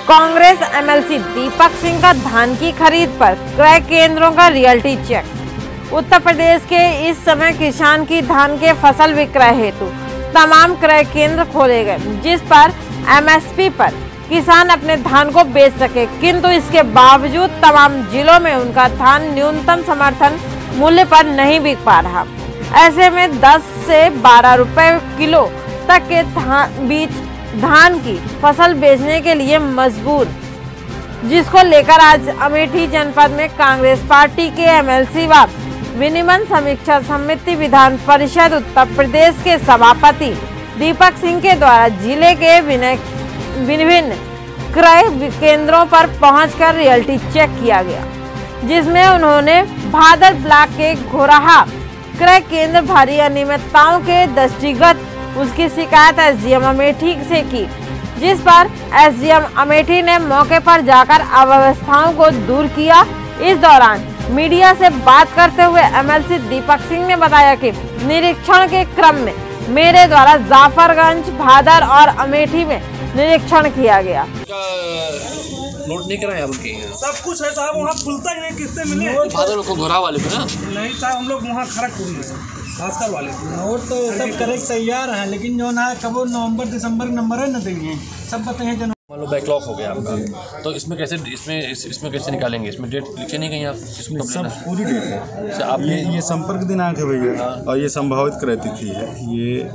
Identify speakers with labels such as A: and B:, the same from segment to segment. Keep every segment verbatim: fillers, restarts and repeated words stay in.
A: Congress MLC Deepak Singh का धान की खरीद पर क्रय केंद्रों का रियलिटी चेक। उत्तर प्रदेश के इस समय किसान की धान के फसल विक्रय हेतु तमाम क्रय केंद्र खोले गए, जिस पर एमएसपी पर किसान अपने धान को बेच सके, किंतु इसके बावजूद तमाम जिलों में उनका धान न्यूनतम समर्थन मूल्य पर नहीं बिक पा रहा। ऐसे में दस से बारह रुपए किलो तक के धान बीच धान की फसल बेचने के लिए मजबूर, जिसको लेकर आज अमेठी जनपद में कांग्रेस पार्टी के एमएलसी व विनिमय समीक्षा समिति विधान परिषद उत्तर प्रदेश के सभापति दीपक सिंह के द्वारा जिले के विभिन्न क्रय केंद्रों पर पहुंचकर रियलिटी चेक किया गया, जिसमें उन्होंने भादर ब्लॉक के घोराहा क्रय केंद्र भारी अनियमितताओं के दृष्टिगत उसकी शिकायत एसडीएम अमेठी से की, जिस पर एसडीएम अमेठी ने मौके पर जाकर अव्यवस्थाओं को दूर किया। इस दौरान मीडिया से बात करते हुए एमएलसी दीपक सिंह ने बताया कि निरीक्षण के क्रम में मेरे द्वारा जाफरगंज, भादर और अमेठी में निरीक्षण किया गया।
B: नोट नहीं कराए उनके
C: सब कुछ है साहब, वहाँ खुलता ही नहीं, किससे मिले
B: भादर को घोरा वाले पे ना
C: नहीं साहब, हम लोग वहाँ खड़गपुर में खासकर वाले
D: नोट तो सब करेक्ट तैयार है, लेकिन जो ना कब नवंबर दिसंबर नंबर है ना देंगे सब बताइए। जन
B: मान लो बैकलॉग हो गया आपका, तो इसमें कैसे इसमें इस, इसमें कैसे निकालेंगे? इसमें डेट लिखे नहीं गई आप? इसमें
E: सब पूरी डेट है।
B: अच्छा, आप
E: ये ये संपर्क दिनांक है भैया, और ये संभावित क्रय तिथि है। ये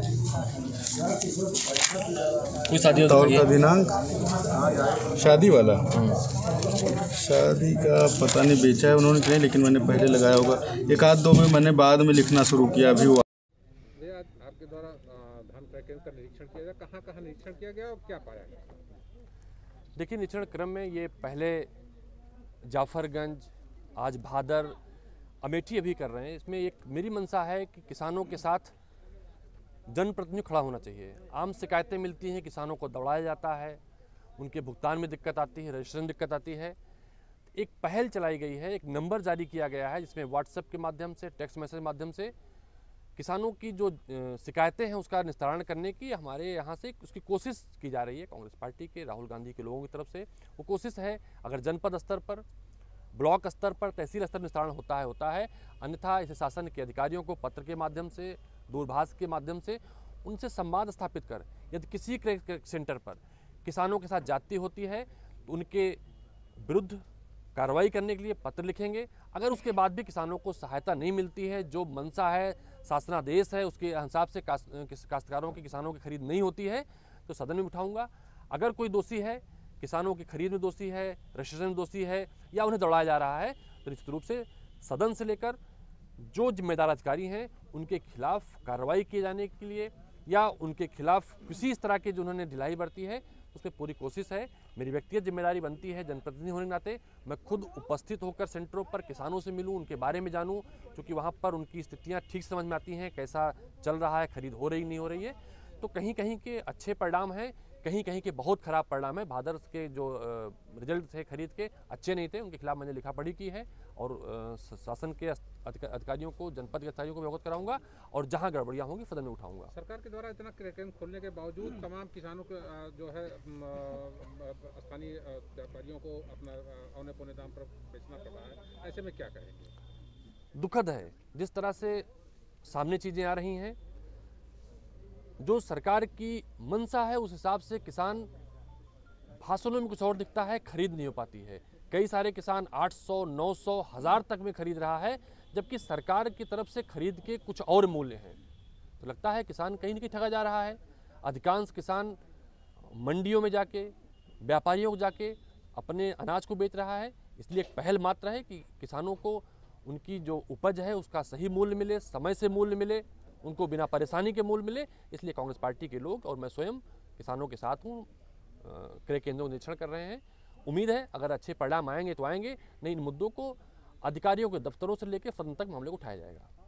B: कोई शादी
E: तौर का दिनांक शादी वाला शादी का पता नहीं बेचा है उन्होंने नहीं, लेकिन मैंने पहले लगाया होगा। एक आध दो में मैंने बाद में लिखना शुरू किया। अभी वो
F: आपके द्वारा धान क्रय केंद्र का निरीक्षण किया गया, कहाँ कहाँ निरीक्षण किया गया और क्या पाया गया?
B: देखिए, निरीक्षण क्रम में ये पहले जाफरगंज, आज भादर, अमेठी अभी कर रहे हैं। इसमें एक मेरी मंशा है कि किसानों के साथ जनप्रतिनिधि खड़ा होना चाहिए। आम शिकायतें मिलती हैं, किसानों को दौड़ाया जाता है, उनके भुगतान में दिक्कत आती है, रजिस्ट्रेशन में दिक्कत आती है। एक पहल चलाई गई है, एक नंबर जारी किया गया है, जिसमें व्हाट्सएप के माध्यम से, टेक्स्ट मैसेज के माध्यम से किसानों की जो शिकायतें हैं उसका निस्तारण करने की हमारे यहाँ से उसकी कोशिश की जा रही है। कांग्रेस पार्टी के, राहुल गांधी के लोगों की तरफ से वो कोशिश है। अगर जनपद स्तर पर, ब्लॉक स्तर पर, तहसील स्तर निस्तारण होता है होता है अन्यथा इसे शासन के अधिकारियों को पत्र के माध्यम से, दूरभाष के माध्यम से उनसे संवाद स्थापित कर, यदि किसी क्रय सेंटर पर किसानों के साथ जाती होती है तो उनके विरुद्ध कार्रवाई करने के लिए पत्र लिखेंगे। अगर उसके बाद भी किसानों को सहायता नहीं मिलती है, जो मंशा है, शासनादेश है, उसके हिसाब से काश्तकारों की, किसानों की खरीद नहीं होती है, तो सदन में उठाऊंगा। अगर कोई दोषी है, किसानों की खरीद में दोषी है, रजिस्ट्रेशन में दोषी है, या उन्हें दौड़ाया जा रहा है, तो निश्चित रूप से सदन से लेकर जो जिम्मेदार अधिकारी हैं उनके खिलाफ कार्रवाई किए जाने के लिए, या उनके खिलाफ किसी इस तरह के जो उन्होंने ढिलाई बरती है उसमें पूरी कोशिश है। मेरी व्यक्तिगत जिम्मेदारी बनती है, जनप्रतिनिधि होने के नाते मैं खुद उपस्थित होकर सेंटरों पर किसानों से मिलूं, उनके बारे में जानूं, क्योंकि वहां पर उनकी स्थितियां ठीक समझ में आती हैं, कैसा चल रहा है, खरीद हो रही नहीं हो रही है। तो कहीं कहीं के अच्छे परिणाम हैं, कहीं कहीं के बहुत खराब परिणाम है। भादर के जो रिजल्ट थे खरीद के अच्छे नहीं थे, उनके खिलाफ मैंने लिखा पढ़ी की है और शासन के अधिकारियों को, जनपद के अधिकारियों को अवगत कराऊंगा और जहां गड़बड़ियां होंगी सदन में उठाऊंगा।
F: सरकार के द्वारा इतना क्रय केंद्र खोलने के बावजूद तमाम किसानों के जो है स्थानीय व्यापारियों को अपना औने पौने दाम पर बेचना पड़ रहा है, ऐसे में क्या करेंगे?
B: दुखद है जिस तरह से सामने चीजें आ रही हैं। जो सरकार की मंशा है उस हिसाब से किसान भाषणों में कुछ और दिखता है, खरीद नहीं हो पाती है। कई सारे किसान आठ सौ, नौ सौ, हजार तक में खरीद रहा है, जबकि सरकार की तरफ से खरीद के कुछ और मूल्य हैं। तो लगता है किसान कहीं न कहीं ठगा जा रहा है। अधिकांश किसान मंडियों में जाके, व्यापारियों को जाके अपने अनाज को बेच रहा है। इसलिए एक पहल मात्र है कि किसानों को उनकी जो उपज है उसका सही मूल्य मिले, समय से मूल्य मिले, उनको बिना परेशानी के मूल्य मिले। इसलिए कांग्रेस पार्टी के लोग और मैं स्वयं किसानों के साथ हूँ, क्रय केंद्रों का निरीक्षण कर रहे हैं। उम्मीद है अगर अच्छे परिणाम आएंगे तो आएंगे, नहीं इन मुद्दों को अधिकारियों के दफ्तरों से लेकर सदन तक मामले को उठाया जाएगा।